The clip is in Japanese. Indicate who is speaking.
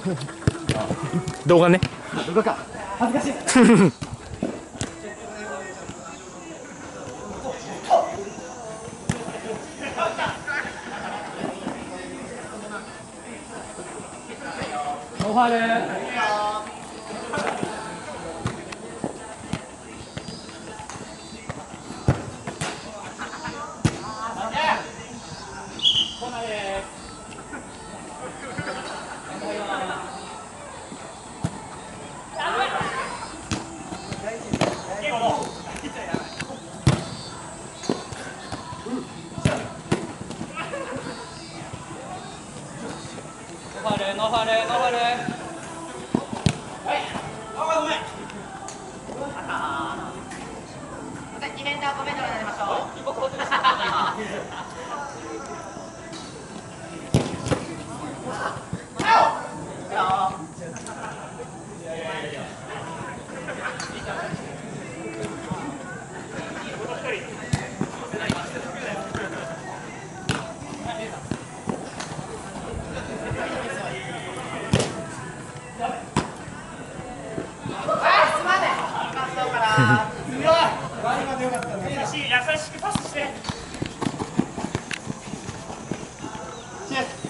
Speaker 1: 動画ね。
Speaker 2: 動画か。恥ずかしい。ノーファウル。コーナーです。ノーファウル、ノーファウル、ノーファウル。はい。あ、ごめん。
Speaker 3: 2連打5メートルになりましょう。
Speaker 2: 一歩こうしました。
Speaker 4: 優しくパスして。